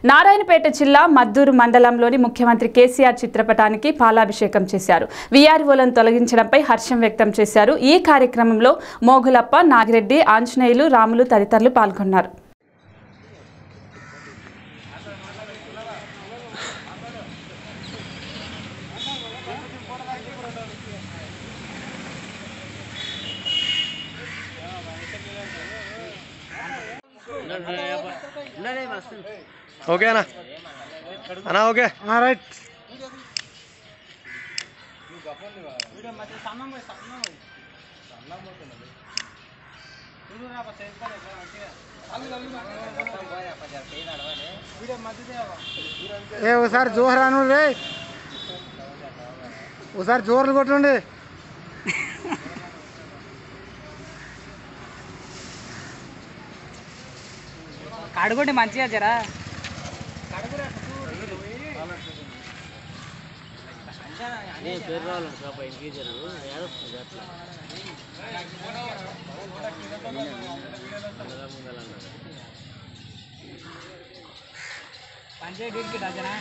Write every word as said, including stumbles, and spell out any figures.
నారాయణపేట జిల్లా మద్దూరు మండలంలోని ముఖ్యమంత్రి కేసీఆర్ చిత్రపటానికి పాలాభిషేకం చేశారు. వీఆర్ఓలను తొలగించడంపై హర్షం వ్యక్తం చేశారు. ఈ కార్యక్రమంలో మోగులప్ప, నాగిరెడ్డి, ఆంజనేయులు, రాములు తదితరులు పాల్గొన్నారు. ఓకే అన్నా అన్నా ఓకే రైట్ ఏ ఒకసారి జోరు రాను రే ఒకసారి జోర్లు కొట్టండి. కడుగుండి మంచిగా జరా పేరు రావాలండి ఇంకేజరు పంచాయతీ రాజనా